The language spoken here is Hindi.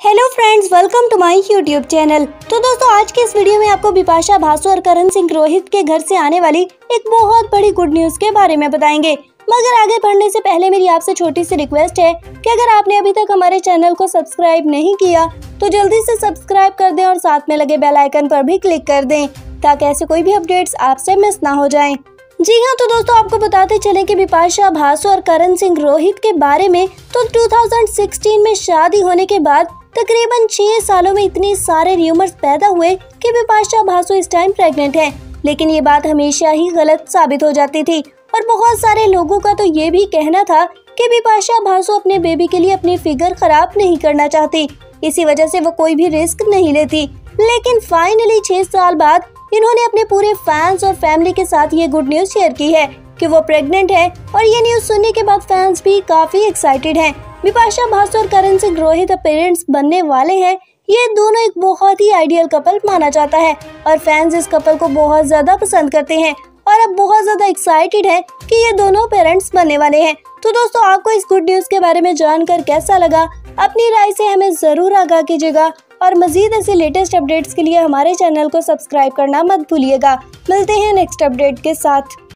Hello friends, welcome to my YouTube channel. तो दोस्तों, आज के इस वीडियो में आपको बिपाशा बासु और करण सिंह रोहित के घर से आने वाली एक बहुत बड़ी गुड न्यूज के बारे में बताएंगे। मगर आगे बढ़ने से पहले मेरी आपसे छोटी सी रिक्वेस्ट है कि अगर आपने अभी तक हमारे चैनल को सब्सक्राइब नहीं किया तो जल्दी से सब्सक्राइब कर दें और साथ में लगे बेल आइकन पर भी क्लिक कर दें ताकि ऐसे कोई भी अपडेट्स आपसे मिस ना हो जाएं। जी हाँ, तो दोस्तों आपको बताते चलें कि बिपाशा बासु और करण सिंह रोहित के बारे में तो 2016 में शादी होने के बाद तकरीबन 6 सालों में इतने सारे र्यूमर्स पैदा हुए कि बिपाशा बासु इस टाइम प्रेग्नेंट है। लेकिन ये बात हमेशा ही गलत साबित हो जाती थी और बहुत सारे लोगों का तो ये भी कहना था कि बिपाशा बासु अपने बेबी के लिए अपनी फिगर खराब नहीं करना चाहती, इसी वजह से वो कोई भी रिस्क नहीं लेती। लेकिन फाइनली 6 साल बाद इन्होंने अपने पूरे फैंस और फैमिली के साथ ये गुड न्यूज शेयर की है कि वो प्रेग्नेंट है और ये न्यूज सुनने के बाद फैंस भी काफी एक्साइटेड हैं। बिपाशा बासु और करण सिंह रोहित पेरेंट्स बनने वाले हैं। ये दोनों एक बहुत ही आइडियल कपल माना जाता है और फैंस इस कपल को बहुत ज्यादा पसंद करते हैं और अब बहुत ज्यादा एक्साइटेड है कि ये दोनों पेरेंट्स बनने वाले हैं। तो दोस्तों, आपको इस गुड न्यूज के बारे में जानकर कैसा लगा? अपनी राय से हमें जरूर आगाह कीजिएगा और मजीद ऐसे लेटेस्ट अपडेट्स के लिए हमारे चैनल को सब्सक्राइब करना मत भूलिएगा। मिलते हैं नेक्स्ट अपडेट के साथ।